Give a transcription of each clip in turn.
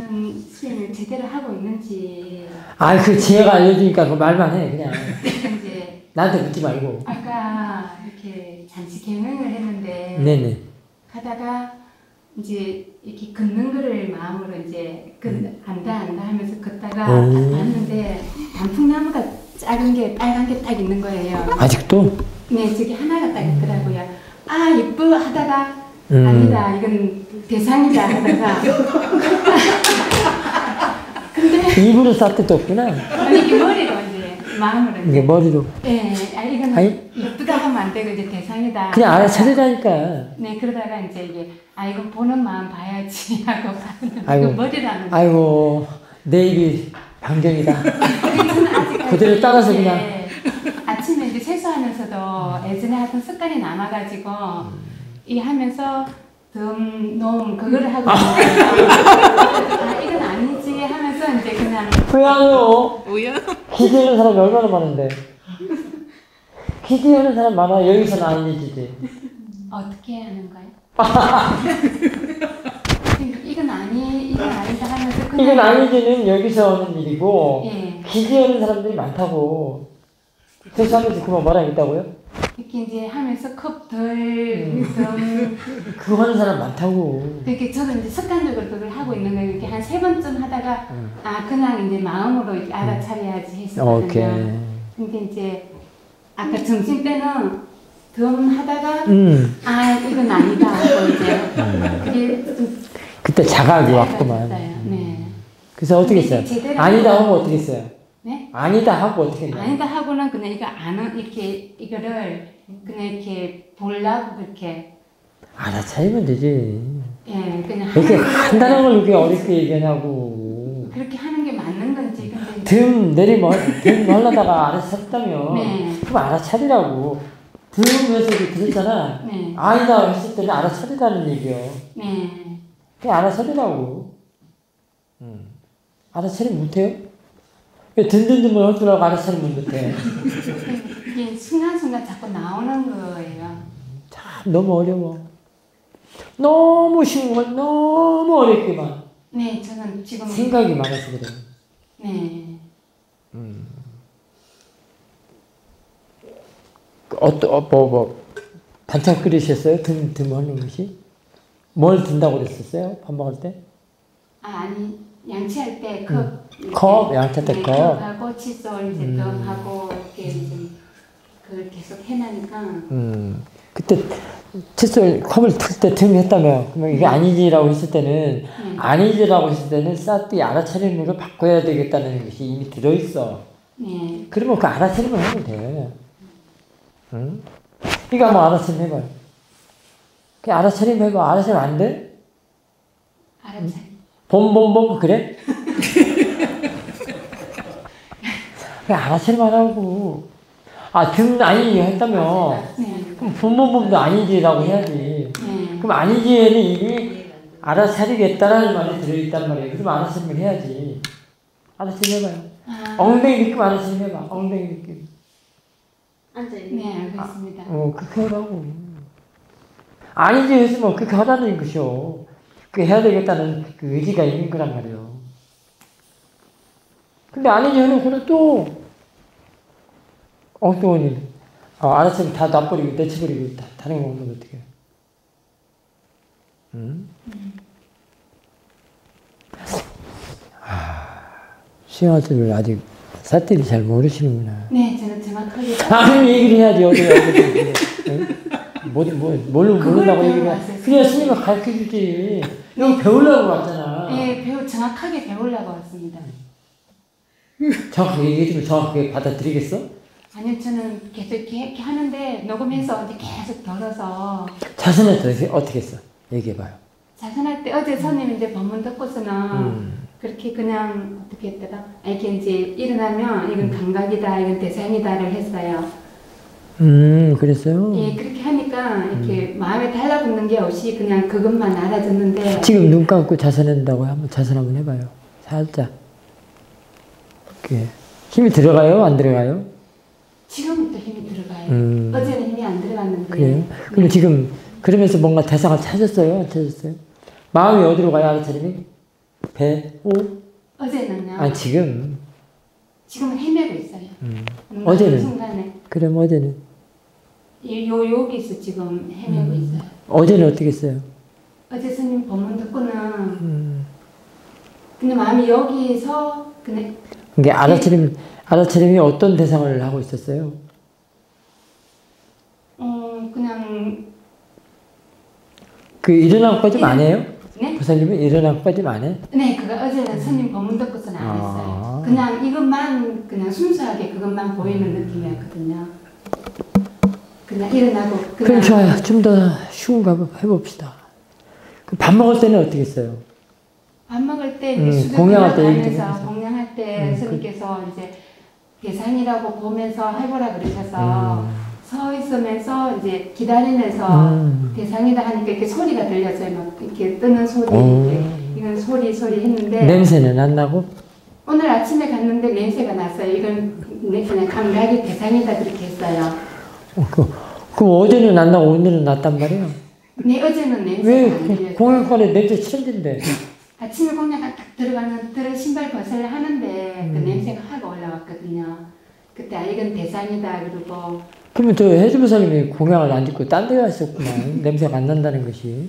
수행을 제대로 하고 있는지. 아, 그 지혜가 알려주니까 그 말만 해, 그냥. 이제 나한테 묻지 말고. 아까 이렇게 잠시 경영을 했는데. 네네. 하다가 이제 이렇게 걷는 거를 마음으로 이제 안다 하면서 걷다가 봤는데 단풍나무가 작은 게 빨간 게 딱 있는 거예요. 아직도? 네, 저기 하나가 딱 있더라고요. 아, 예뻐 하다가 아니다, 이건 대상이다 하다가 근데 입으로 쌀 때도 없구나. 아니 이게 머리로 이제 마음으로 이게 머리로. 네, 아, 이거는 예쁘다 하면 안 되고 이제 대상이다. 그냥 알아차리라니까. 네, 그러다가 이제 이게 아 이거 보는 마음 봐야지 하고 아이고, 머리라는. 아이고 내 입이 방정이다. 그대로 따라서 그냥. 아침에 이제 세수하면서도 예전에 하던 습관이 남아가지고 이 하면서 놈 그거를 하고 아 이건 아니지 하면서 이제 그냥. 왜 안 해요? 기대하는 사람이 얼마나 많은데. 기대하는 사람 많아. 여기서는 아니지. 어떻게 하는 거예요? 이건 아니다 하면서 그냥. 이건 아니지는 여기서 하는 일이고. 예. 기대하는 사람들이 많다고. 세수하면서 그만 뭐라 했다고요? 이렇게 이제 하면서 컵 그거 하는 사람 많다고. 이렇게 저도 이제 습관적으로 그걸 하고 있는 거예요. 이렇게 한 3번쯤 하다가 아 그냥 이제 마음으로 이렇게 알아차려야지 했었거든요. 오케이. 근데 이제 아까 점심 때는 하다가 아 이건 아니다 하고 이제 그게 좀 그때 자각이 왔구만. 네. 그래서 어떻게 했어요? 아니다 하고 어떻게 했어요? 네? 아니다 하고 어떻게 했나요? 아니다 하고는 그냥 이거 이렇게 이거를 그냥 이렇게 보려고 그렇게. 알아차리면 되지. 예, 그냥. 이렇게 간단한 걸 이렇게 어렵게 얘기하냐고. 그렇게 하는 게 맞는 건지. 근데 등 하려다가 알아차렸다며. 네. 그럼 알아차리라고. 들으면서 들었잖아. 네. 아니다 했을 때는 알아차리라는 얘기요. 네. 그냥 알아차리라고. 알아차리면 못해요? 든든든을 할 줄 알고 알아차리면 못해. 이게 순간순간 자꾸 나오는 거예요. 참 너무 어려워. 너무 쉬운 걸 너무 어렵게만. 네, 저는 지금 생각이 많아서 그래요. 네. 반찬 끓이셨어요? 든 하는 것이? 뭘 든다고 그랬었어요? 밥 먹을 때? 아, 아니, 양치할 때 컵, 양치할 때 컵. 하고 칫솔 이제 하고 이렇게 좀 그걸 계속 해나니까. 그때 칫솔 컵을 틀 때 등 했다며. 그러면 이게 아니지라고 했을 때는 아니지라고 했을 때는 싹이 알아차리는 걸 바꿔야 되겠다는 것이 이미 들어있어. 네. 그러면 그 알아차리면 하면 돼. 응? 이거 한번 알아차림 해봐요. 그 알아차림 해봐. 알아차림 안 돼? 알아차림. 봄 그래? 그냥 알아차림 하라고. 아, 등 아니지 했다며. 네. 그럼 봄도 아니지라고 해야지. 네. 그럼 아니지에는 이미 알아차리겠다라는 말이 들어있단 말이에요. 그럼 알아차림을 해야지. 알아차림 해봐요. 엉덩이 느낌 알아차림 해봐. 엉덩이 느낌. 앉아있는. 네, 알겠습니다. 그렇게 하라고. 아니지 했으면 그렇게 하라는 것이요. 그렇게 해야 되겠다는 그 의지가 있는 거란 말이에요. 근데 아니지 하는 거는 또 엉뚱한 일. 알아차림 다 놔버리고 내쳐버리고 다른 거 먹으면 어떡해. 수영할 줄을 아직 사태리 잘 모르시는구나. 네, 저는 정확하게. 그럼 얘기를 해야지, 어디. 모른다고 얘기를 해. 그냥 스님이 가르쳐 주지. 너 배우려고 왔잖아. 네, 정확하게 배우려고 왔습니다. 정확하게 얘기해주면 정확하게 받아들이겠어? 아니요, 저는 계속 이렇게 하는데 녹음해서 이제 계속 들어서. 자선할 때 어떻게 했어? 얘기해봐요. 자선할 때 어제 선생님 이제 법문 듣고서는 그렇게 그냥 어떻게 했더라? 이렇게 이제 일어나면 이건 감각이다, 이건 대상이다를 했어요. 그랬어요? 예, 그렇게 하니까 이렇게 마음에 달라붙는 게 없이 그냥 그것만 알아듣는데. 지금 눈 감고 자선한다고 한번 자선 한번 해봐요. 살짝. 이렇게. 힘이 들어가요? 안 들어가요? 지금부터 힘이 들어가요. 어제는 힘이 안 들어갔는데. 그래요? 근데 지금 그러면서 뭔가 대상을 찾았어요? 안 찾았어요? 마음이 어디로 가요? 알아차림이? 배, 오? 어제는요. 아, 지금. 지금은 헤매고 있어요. 어제는? 순간에. 그럼 어제는? 여기서 지금 헤매고 있어요. 어제는 어떻게 했어요? 어제 스님 법문 듣고는 근데 마음이 여기서 그냥 이게 알아차림이 어떤 대상을 하고 있었어요? 그냥 그 일어난 것까지 안 해요? 네? 보살님은 일어난 것까지 안 해? 네, 그거 어제는 스님 법문 듣고서는 안 했어요. 그냥 이것만 그냥 순수하게 그것만 보이는 느낌이었거든요. 그냥 일어나고 그냥. 그럼 좋아요. 좀 더 쉬운 거 해봅시다. 밥 먹을 때는 어떻게 했어요? 밥 먹을 때 수저 공양할 때 얘기 좀 들어가면서 해보세요. 공양할 때 스님께서 이제 대상이라고 보면서 해보라 그러셔서 서 있으면서 이제 기다리면서 대상이다 하니까 이렇게 소리가 들렸어요. 막 이렇게 뜨는 소리, 이렇게 이건 소리 했는데 냄새는 안 나고? 오늘 아침에 갔는데 냄새가 났어요. 이건 그냥 감각이 대상이다 그렇게 했어요. 그럼 어제는 안 나고 오늘은 났단 말이에요? 네, 어제는 냄새가 왜 안 들렸어요. 공양권에 냄새 천진데? 아침에 공양관 딱 들어가는 신발 벗을 하는데 그 냄새가 확 올라왔거든요. 그때 아 이건 대상이다 그러고. 그러면 저 해주부사님이 공양을 안 짓고 딴 데 갔었구만. 냄새가 안 난다는 것이.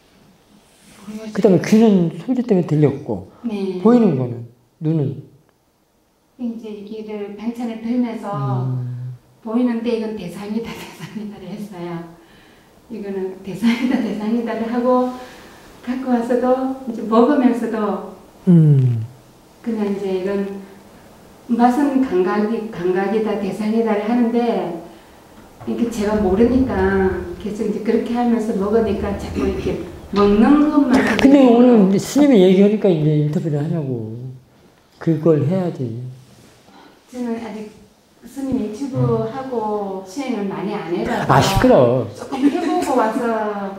그 다음에 귀는 소리 때문에 들렸고 네. 보이는 거는 눈은 이제 이를 반찬을 들면서 보이는데 이건 대상이다를 했어요. 이거는 대상이다를 하고 갖고 와서도 이제 먹으면서도 그냥 이제 이건 맛은 감각이다 대상이다를 하는데 이렇게 제가 모르니까 계속 이제 그렇게 하면서 먹으니까 자꾸 이렇게 먹는 것만. 근데 오늘 스님이 얘기하니까 이제 인터뷰를 하냐고. 그걸 해야지. 저는 아직 스님 유튜브 하고 수행을 많이 안 해봐서. 아, 시끄러워. 조금 해보고 와서.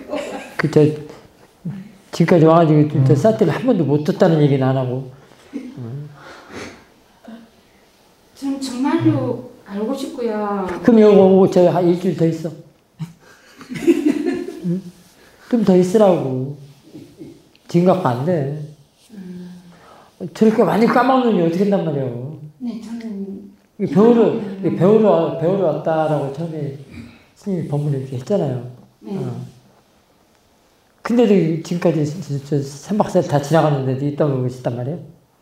지금까지 와가지고 진짜 사태를 한 번도 못 듣다는 얘기는 안 하고. 저는 정말로 알고 싶고요. 그럼 이거 저 한 일주일 더 있어. 응? 좀 더 있으라고. 지금 갖고 안 돼. 저렇게 많이 까먹느니 어떻게 한단 말이에요. 네, 저는. 배우러 왔다라고 처음에 스님이 법문을 이렇게 했잖아요. 네. 근데도 지금까지 저 3박 4일 다 지나갔는데도 있다고 계시단 말이에요.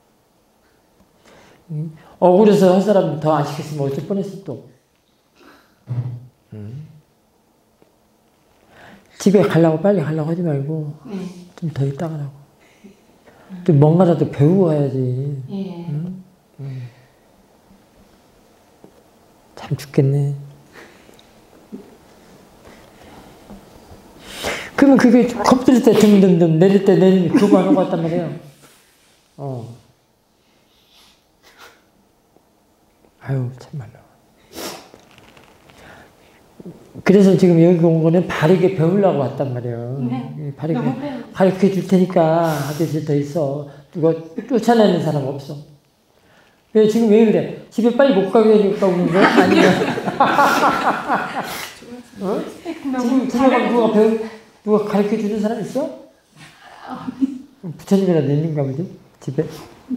억울해서 할 사람 더 안 시켰으면 어쩔 뻔했어 또. 집에 빨리 가려고 하지 말고 네. 좀 더 있다 가라고. 좀 뭔가라도 배우고 가야지. 예. 참 죽겠네. 그러면 그게 컵들 때 듬듬듬 내릴 때 그거 하는 것 같단 말이에요. 아유, 참말로. 그래서 지금 여기 온 거는 바르게 배우려고 왔단 말이에요. 네. 바르게 가르쳐 줄 테니까 하듯이 더 있어. 누가 쫓아내는 사람 없어. 지금 왜 그래? 집에 빨리 못 가게 되니까 오는 거야? 아니면 지금 집에 가면 누가 가르쳐 주는 사람 있어? 부처님이라도 있는가 보지? 집에?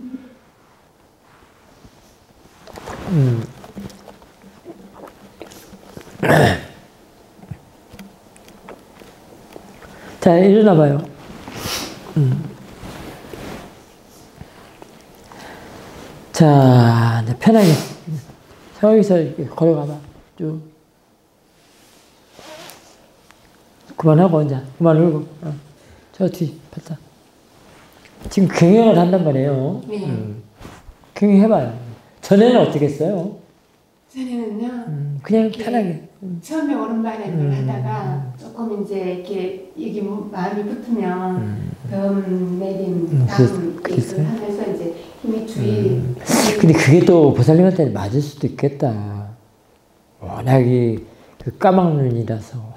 자, 일어나 봐요. 자, 이제 편하게. 여기서 이렇게 걸어가봐. 쭉. 그만하고, 이제. 그만 울고. 저 뒤, 봤다. 지금 경영을 한단 말이에요. 네. 경영해봐요. 전에는 어떻게 했어요? 전에는요. 그냥 편하게. 처음에 오른발을 하다가 조금 이제 이렇게 여기 마음이 붙으면 덤 내림 다음 이렇게 하면서 이제 힘이 주의. 근데 그게 또 보살님한테는 맞을 수도 있겠다. 워낙에 그 까막눈이라서.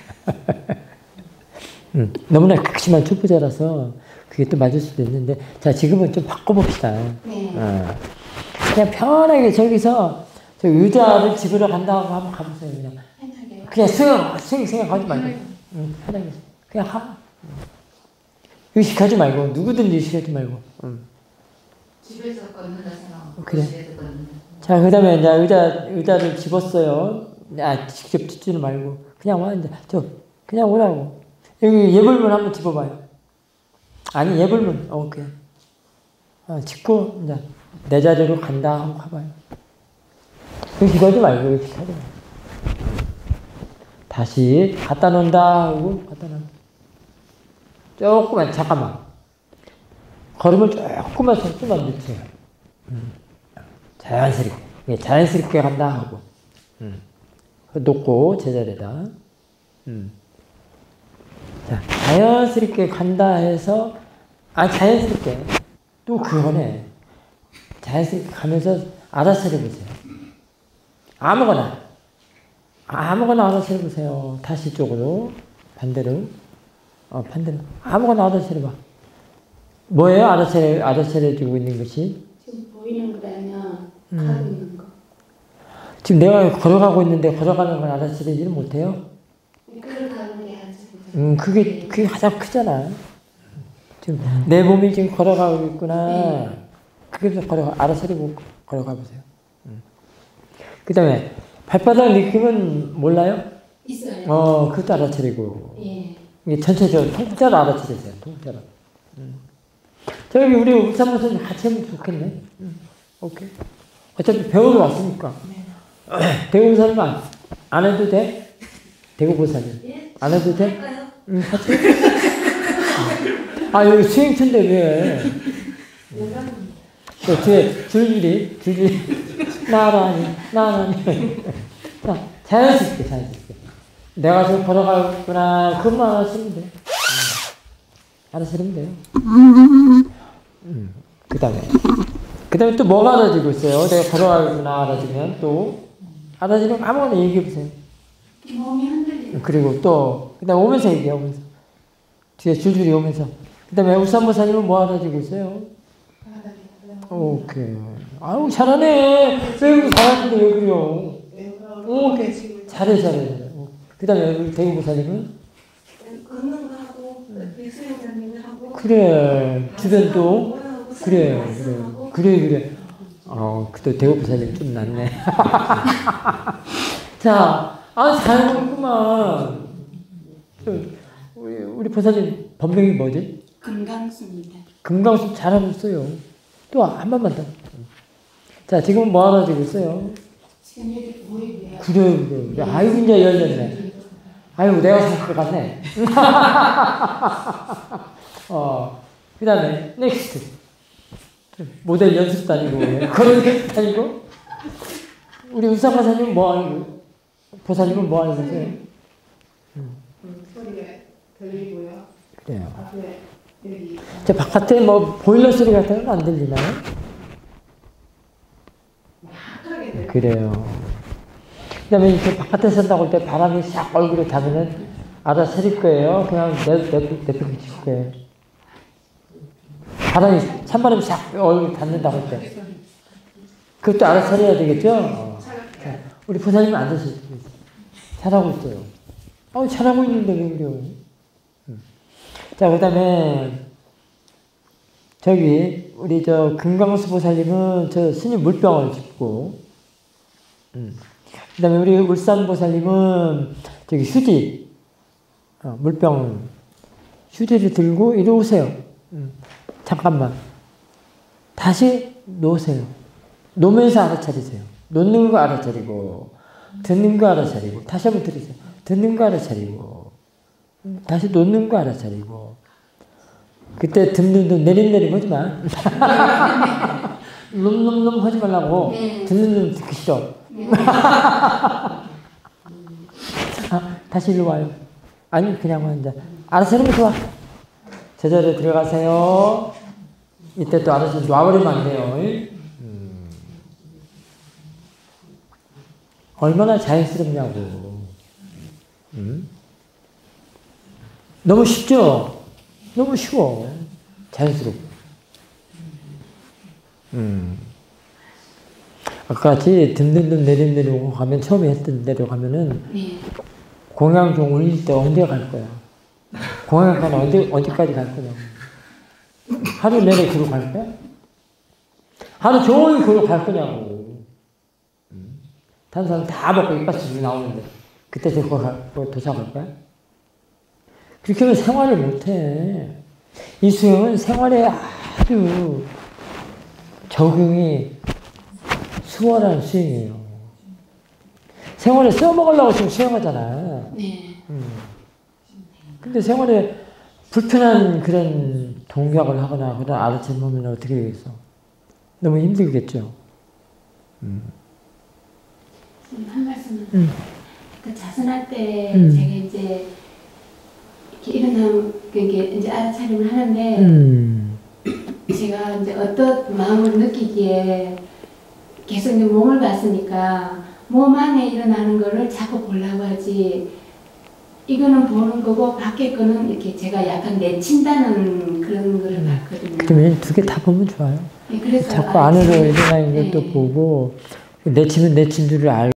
너무나 극심한 초보자라서 그게 또 맞을 수도 있는데, 자, 지금은 좀 바꿔봅시다. 네. 그냥 편하게 저기서 저 의자를 집으러 간다고 한번 가보세요. 그냥 수행 생각하지 말고. 편하게. 그냥 하고. 의식하지 말고 누구든지 의식하지 말고. 집에서 걷는다 생각하고 그래. 거실에서 걷는다. 자, 그 다음에 이제 의자를 집었어요. 직접 집지는 말고. 그냥 와, 이제. 그냥 오라고. 여기 예불문 한번 집어봐요. 아니, 예불문. 오케이. 집고, 이제, 내 자리로 간다 하고 가봐요. 의식하지 말고, 의식하지 말고. 다시, 갖다 놓는다 하고, 갖다 놓는다. 조금만, 잠깐만. 걸음을 조금만 늦춰요. 자연스럽게 간다 하고. 놓고, 제자리에다. 자, 자연스럽게 간다 해서, 자연스럽게. 또 그거네. 자연스럽게 가면서 알아서 해보세요. 아무거나 알아서 해보세요. 다시 이쪽으로. 반대로. 아무거나 알아서 해봐. 뭐예요? 알아서 해주고 있는 것이? 지금 보이는 거라면 가고 있는 거. 지금 내가 걸어가고 있는데 걸어가는 걸 알아서 해주지는 못해요? 걸어가는 게 아주. 그게 가장 크잖아. 지금 내 몸이 지금 걸어가고 있구나. 그래서 알아서 걸어가 보세요. 그 다음에 발바닥 느낌은 몰라요? 있어요. 그것도 알아차리고. 예. 이게 전체적으로 통째로 알아차리세요. 통째로. 저기 우리 울산보사님 같이 하면 좋겠네. 오케이. 어차피 배우러 왔으니까. 대구보사님 안 해도 돼? 대구보사님. 예? 안 해도 돼? 할까요? 같이. 여기 수행천대 왜? 뒤에 줄줄이 나란히. 자, 자연스럽게. 내가 지금 걸어가겠구나. 그것만 알아서면 돼. 알아서 하면 돼요. 그 다음에 또 뭐가 알아지고 있어요? 내가 걸어가겠구나 알아지면 또 알아지면 아무거나 얘기해보세요. 몸이 흔들리고. 그리고 또 그 다음에 오면서 얘기하면서 뒤에 줄줄이 오면서 그 다음에 울산보사님은 뭐 알아지고 있어요? 오케이. 아유 잘하네. 왜 잘하는데 왜 그래요? 오케이. 잘해. 그 다음에 우리 대구보사님은? 걷는 거 하고 수행자님을 하고. 그래. 주변도 그래. 그때 대구보사님 좀 낫네. 자, 잘 보구만. 우리 보사님 본명이 뭐지? 금강수입니다. 금강수 잘하고 있어요. 또 한 번만 더. 자, 지금 뭐 알아지고 있어요? 지금 여기 보이고요. 그래. 아이고, 이제 열렸네. 아이고, 내가 생각해 갔네. 그 다음에, 넥스트. 모델 연습 다니고, 그런 연습 다니고. 우리 울산보사님은 뭐 하는, 보사님은 뭐 하는 거세요? 소리가 들리고요. 그래요. 앞에 여기 저 바깥에 뭐 보일러 소리 같은 건 안 들리나요? 막하게 들려요. 그래요. 그 다음에 이렇게 바깥에 선다고 할 때 바람이 싹 얼굴에 닿으면 알아서 세릴 거예요. 그냥 내팽개 칠 거예요. 찬바람이 싹 얼굴에 닿는다고 할 때. 그것도 알아서 세려야 되겠죠? 자, 우리 보사님은 앉으세요. 잘하고 있어요. 잘하고 있는데 왜 그래요? 자, 그 다음에 저기 우리 금강수 보살님은 스님 물병을 짚고, 그 다음에 우리 울산 보살님은 저기 휴지, 물병 휴지를 들고 이리 오세요. 잠깐만. 다시 놓으세요. 놓으면서 알아차리세요. 놓는 거 알아차리고, 듣는 거 알아차리고, 다시 한번 들으세요. 듣는 거 알아차리고, 다시 놓는 거 알아차리고. 그때 듣는 눈 내림 하지 마. 놈 하지 말라고. 듣는 눈 듣기 싫어. 다시 일로 와요. 아니, 그냥 와, 이제. 알아서 하면 좋아. 제자리에 들어가세요. 이때 또 알아서 놔버리면 안 돼요. 얼마나 자연스럽냐고. 너무 쉽죠? 너무 쉬워. 자연스럽고. 아까 같이 듣는 눈 내리고 가면, 처음에 했던 대로 가면은, 공양종 울릴 때 언제 갈 거야? 공양관 언제까지 갈 거냐고. 하루 내내 그러고 갈 거야? 하루 종일 그러고 갈 거냐고. 다른 사람 다 먹고 이빨이 나오는데 그때 그거 도착할 거야? 그렇게 하면 생활을 못해. 이 수영은 생활에 아주 적응이 수월한 수영이에요. 생활에 써먹으려고 지금 수영하잖아. 네. 근데 생활에 불편한 그런 동작을 하거나 그런 아르체를 하면 어떻게 되겠어? 너무 힘들겠죠. 한 말씀은 그 자선할 때 제가 이제 이렇게 일어나면 이게 이제 알아차림을 하는데 제가 이제 어떤 마음을 느끼기에 계속 이제 몸을 봤으니까 몸 안에 일어나는 거를 자꾸 보려고 하지. 이거는 보는 거고 밖에 거는 이렇게 제가 약간 내친다는 그런 거를 봤거든요. 그러면 두 개 다 보면 좋아요. 네, 그래서 자꾸 안으로 일어나는 것도 보고 내치면 내친 줄을 알고